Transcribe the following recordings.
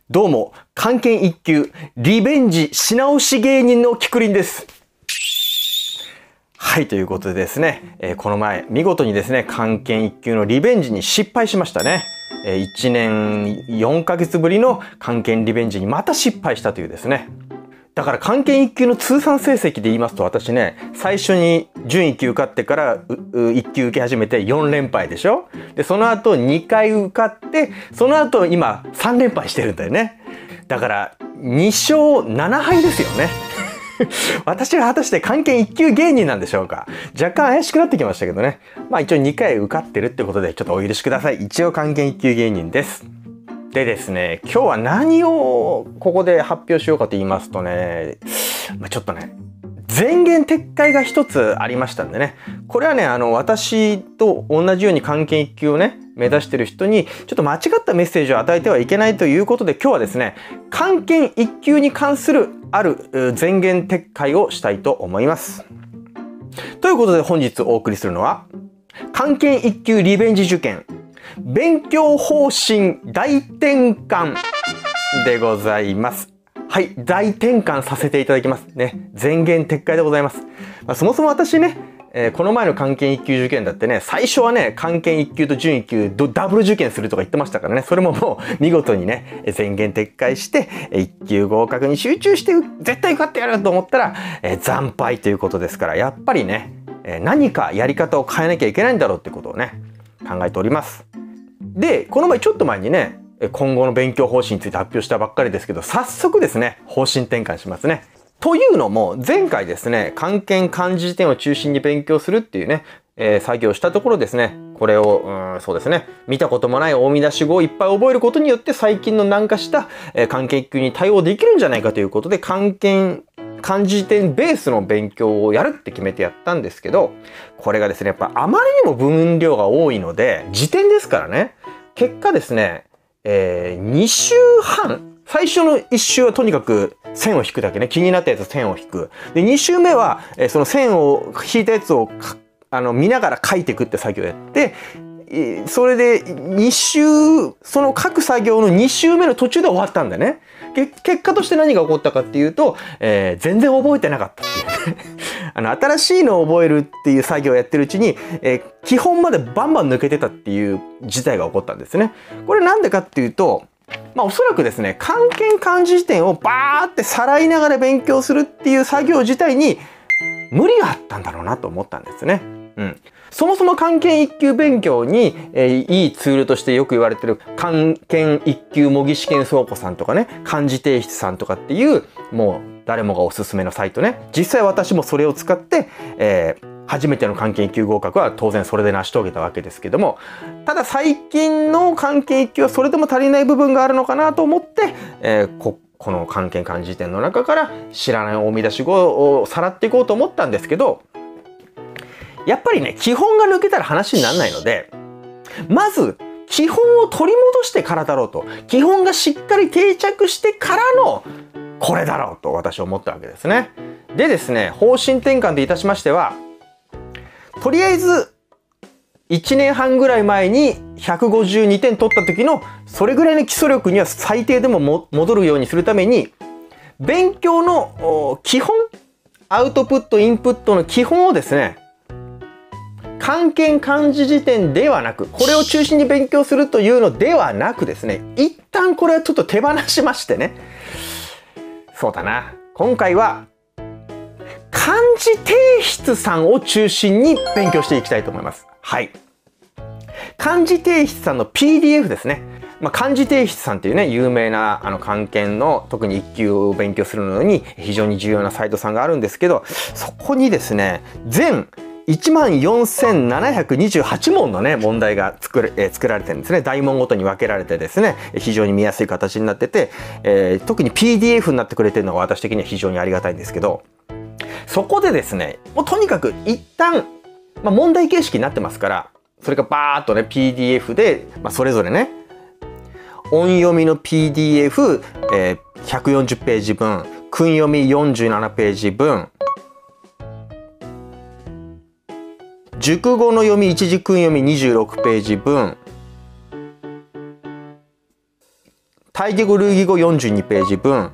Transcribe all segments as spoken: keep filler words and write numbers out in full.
どうも、漢検一級、リベンジし直し芸人のきくりんです。はい、ということでですね、えー、この前、見事にですね、漢検一級のリベンジに失敗しましたね。えー、いちねんよんかげつぶりの漢検リベンジにまた失敗したというですね。だから漢検一級の通算成績で言いますと、私ね、最初に準一級受かってからいっ級受け始めてよんれんぱいでしょ。で、その後にかい受かって、その後今さんれんぱいしてるんだよね。だからにしょうななはいですよね。私は果たして漢検一級芸人なんでしょうか。若干怪しくなってきましたけどね。まあ一応にかい受かってるってことでちょっとお許しください。一応漢検一級芸人です。でですね、今日は何をここで発表しようかと言いますとね、まあ、ちょっとね、前言撤回が一つありましたんでね、これはね、あの、私と同じように漢検一級をね、目指してる人に、ちょっと間違ったメッセージを与えてはいけないということで、今日はですね、漢検一級に関するある前言撤回をしたいと思います。ということで本日お送りするのは、漢検一級リベンジ受験、勉強方針大転換でございます。はい、大転換させていただきますね。前言撤回でございます。まあ、そもそも私ね、えー、この前の漢検一級受験だってね、最初はね、漢検一級と準一級ダブル受験するとか言ってましたからね、それももう見事にね、前言撤回して、一級合格に集中して絶対受かってやると思ったら、えー、惨敗ということですから、やっぱりね、えー、何かやり方を変えなきゃいけないんだろうってことをね、考えております。で、この前ちょっと前にね、今後の勉強方針について発表したばっかりですけど、早速ですね、方針転換しますね。というのも、前回ですね、漢検漢字辞典を中心に勉強するっていうね、えー、作業をしたところですね、これを、うん、そうですね、見たこともない大見出し語をいっぱい覚えることによって、最近の難化した、えー、漢検一級に対応できるんじゃないかということで、漢検漢字辞典ベースの勉強をやるって決めてやったんですけど、これがですね、やっぱあまりにも分量が多いので、辞典ですからね、結果ですね、えー、にしゅうはん、最初のいっ週はとにかく線を引くだけね、気になったやつ線を引く。で、に週目は、えー、その線を引いたやつをあの見ながら書いていくって作業をやって、それでに週、その書く作業のに週目の途中で終わったんだよね。結果として何が起こったかっていうと、えー、全然覚えてなかったっていうね。あの、新しいのを覚えるっていう作業をやってるうちに、えー、基本までバンバン抜けてたっていう事態が起こったんですね。これなんでかっていうと、まあおそらくですね、漢検漢字辞典をバーってさらいながら勉強するっていう作業自体に無理があったんだろうなと思ったんですね。うん。そもそも漢検一級勉強に、えー、いいツールとしてよく言われてる漢検一級模擬試験倉庫さんとかね、漢字提出さんとかっていう、もう誰もがおすすめのサイトね。実際私もそれを使って、えー、初めての漢検一級合格は当然それで成し遂げたわけですけども、ただ最近の漢検一級はそれでも足りない部分があるのかなと思って、えー、ここの漢検漢字辞典の中から知らない大見出し語をさらっていこうと思ったんですけど、やっぱりね、基本が抜けたら話にならないので、まず基本を取り戻してからだろうと、基本がしっかり定着してからのこれだろうと私は思ったわけですね。でですね、方針転換といたしましては、とりあえずいちねんはんぐらい前にひゃくごじゅうにてん取った時のそれぐらいの基礎力には最低でもも戻るようにするために、勉強の基本、アウトプットインプットの基本をですね、漢検漢字辞典ではなく、これを中心に勉強するというのではなくですね、一旦これはちょっと手放しましてね、そうだな、今回は漢字提出さんを中心に勉強していきたいと思います。はい。漢字提出さんの ピーディーエフ ですね。まあ、漢字提出さんっていうね、有名なあの漢検の特にいっ級を勉強するのに非常に重要なサイトさんがあるんですけど、そこにですね、全いちまんよんせんななひゃくにじゅうはち問のね、問題が作る、えー、作られてるんですね。大問ごとに分けられてですね、非常に見やすい形になってて、えー、特に ピーディーエフ になってくれてるのが私的には非常にありがたいんですけど、そこでですね、もうとにかく一旦、まあ、問題形式になってますから、それがバーっとね、ピーディーエフ で、まあ、それぞれね、音読みの ピーディーエフ、えー、ひゃくよんじゅうページ分、訓読みよんじゅうななページ分、熟語の読み一次訓読みにじゅうろくページ分、 対義語類義語よんじゅうにページ分、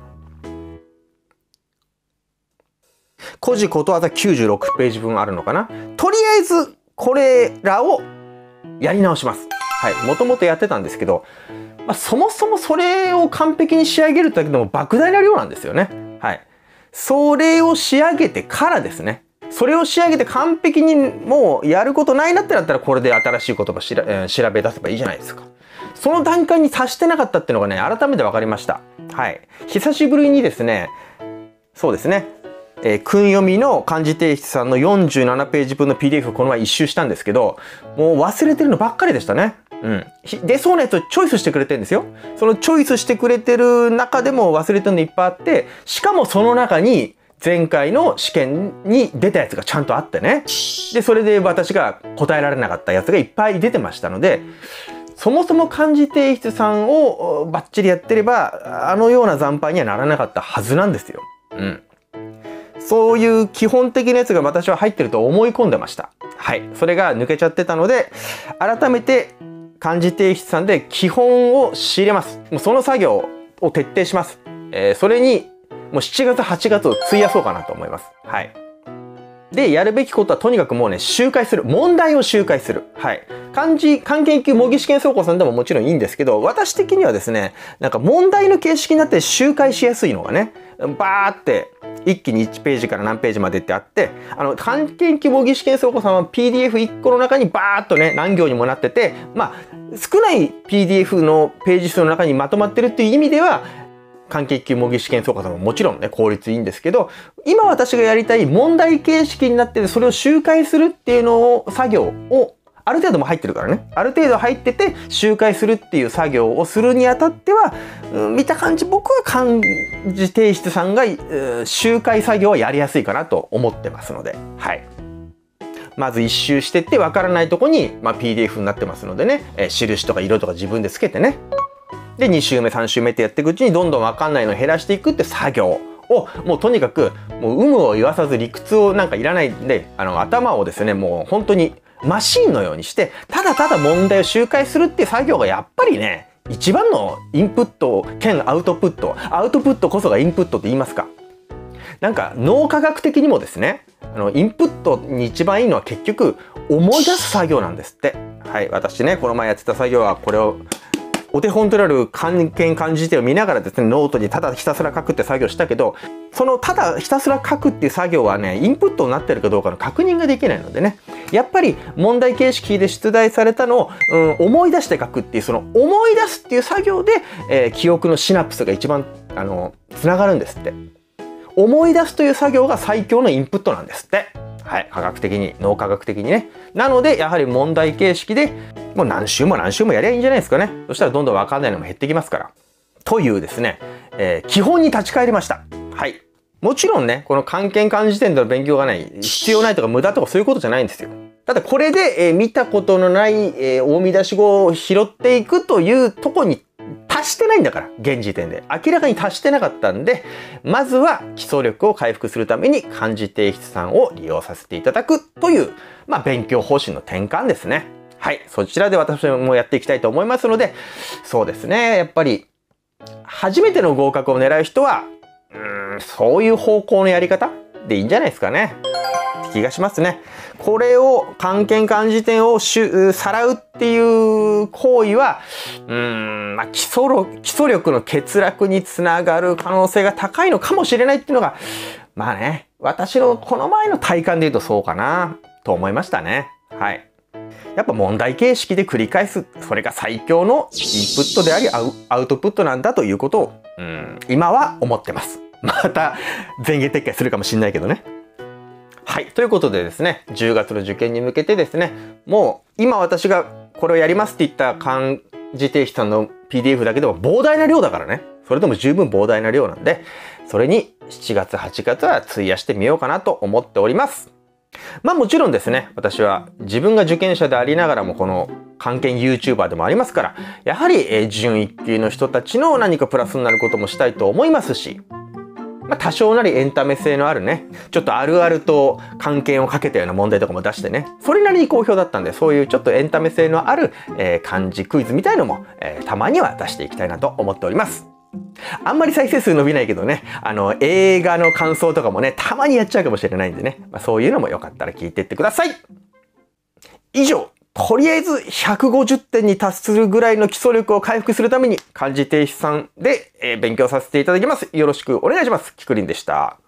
古事ことわざきゅうじゅうろくページ分あるのかな。とりあえずこれらをやり直します。はい。もともとやってたんですけど、まあ、そもそもそれを完璧に仕上げるだけでも莫大な量なんですよね。はい。それを仕上げてからですね。それを仕上げて完璧にもうやることないなってなったら、これで新しい言葉しら、えー、調べ出せばいいじゃないですか。その段階に達してなかったっていうのがね、改めて分かりました。はい。久しぶりにですね、そうですね、えー、訓読みの漢字提出さんのよんじゅうななページ分の ピーディーエフ をこの前一周したんですけど、もう忘れてるのばっかりでしたね。うん。出そうなやつをチョイスしてくれてるんですよ。そのチョイスしてくれてる中でも忘れてるのいっぱいあって、しかもその中に前回の試験に出たやつがちゃんとあってね。で、それで私が答えられなかったやつがいっぱい出てましたので、そもそも漢字提出さんをバッチリやってれば、あのような惨敗にはならなかったはずなんですよ。うん。そういう基本的なやつが私は入ってると思い込んでました。はい。それが抜けちゃってたので、改めて漢字提出さんで基本を仕入れます。もうその作業を徹底します。えー、それに、もうしちがつ、はちがつを費やそうかなと思います。はい。で、やるべきことはとにかくもうね、周回する。問題を周回する。はい。漢字、漢検いっ級模擬試験走行さんでももちろんいいんですけど、私的にはですね、なんか問題の形式になって周回しやすいのがね、バーって一気にいちページから何ページまでってあって、あの、漢検いっ級模擬試験走行さんは ピーディーエフいっ 個の中にバーっとね、何行にもなってて、まあ、少ない ピーディーエフ のページ数の中にまとまってるっていう意味では、漢検いっ級模擬試験走行さんももちろんね、効率いいんですけど、今私がやりたい問題形式になってて、それを周回するっていうのを、作業を、ある程度も入ってるからね。ある程度入ってて、周回するっていう作業をするにあたっては、うん、見た感じ、僕は漢字提出さんが、うん、周回作業はやりやすいかなと思ってますので、はい。まず一周してって分からないとこに、まあ、ピーディーエフ になってますのでね、えー、印とか色とか自分でつけてね。で、に周目、さん周目ってやっていくうちにどんどん分かんないのを減らしていくって作業を、もうとにかく、もう有無を言わさず理屈をなんかいらないんで、あの、頭をですね、もう本当にマシーンのようにして、ただただ問題を周回するっていう作業がやっぱりね、一番のインプット兼アウトプット、アウトプットこそがインプットって言いますか。なんか脳科学的にもですね、あの、インプットに一番いいのは結局思い出す作業なんですって。はい、私ね、この前やってた作業はこれを、お手本となる漢検漢字辞典を見ながらですね、ノートにただひたすら書くって作業したけど、そのただひたすら書くっていう作業はね、インプットになってるかどうかの確認ができないのでね、やっぱり問題形式で出題されたのを、うん、思い出して書くっていう、その思い出すっていう作業で、えー、記憶のシナプスが一番、あの、つながるんですって。思い出すという作業が最強のインプットなんですって。はい。科学的に、脳科学的にね。なので、やはり問題形式で、もう何週も何週もやりゃいいんじゃないですかね。そしたらどんどんわかんないのも減ってきますから。というですね、えー、基本に立ち返りました。はい。もちろんね、この漢検漢字辞典での勉強がない、必要ないとか無駄とかそういうことじゃないんですよ。ただこれで、えー、見たことのない、えー、大見出し語を拾っていくというとこに達してないんだから、現時点で。明らかに達してなかったんで、まずは基礎力を回復するために漢字提出さんを利用させていただくという、まあ勉強方針の転換ですね。はい。そちらで私もやっていきたいと思いますので、そうですね。やっぱり、初めての合格を狙う人は、うーん、そういう方向のやり方でいいんじゃないですかね。気がしますね。これを漢検漢字典をしゅさらうっていう行為は、うーん、まあ、基礎力、基礎力の欠落につながる可能性が高いのかもしれないっていうのが、まあね、私のこの前の体感で言うとそうかな、と思いましたね。はい。やっぱ問題形式で繰り返す、それが最強のインプットでありアウ、アウトプットなんだということを、うん、今は思ってます。また、前言撤回するかもしれないけどね。はい。ということでですね、じゅうがつの受験に向けてですね、もう今私がこれをやりますって言った漢字提出さんの ピーディーエフ だけでも膨大な量だからね。それでも十分膨大な量なんで、それにしちがつ、はちがつは費やしてみようかなと思っております。まあもちろんですね、私は自分が受験者でありながらもこの漢検 YouTuber でもありますから、やはり準いっ級の人たちの何かプラスになることもしたいと思いますし、 まあ、多少なりエンタメ性のあるね、ちょっとあるあると関係をかけたような問題とかも出してね、それなりに好評だったんで、そういうちょっとエンタメ性のある、えー、漢字クイズみたいのも、えー、たまには出していきたいなと思っております。あんまり再生数伸びないけどね、あの、映画の感想とかもね、たまにやっちゃうかもしれないんでね、まあ、そういうのもよかったら聞いてってください。以上、とりあえずひゃくごじゅってんに達するぐらいの基礎力を回復するために漢字提出さんで、えー、勉強させていただきます。よろしくお願いします。きくりんでした。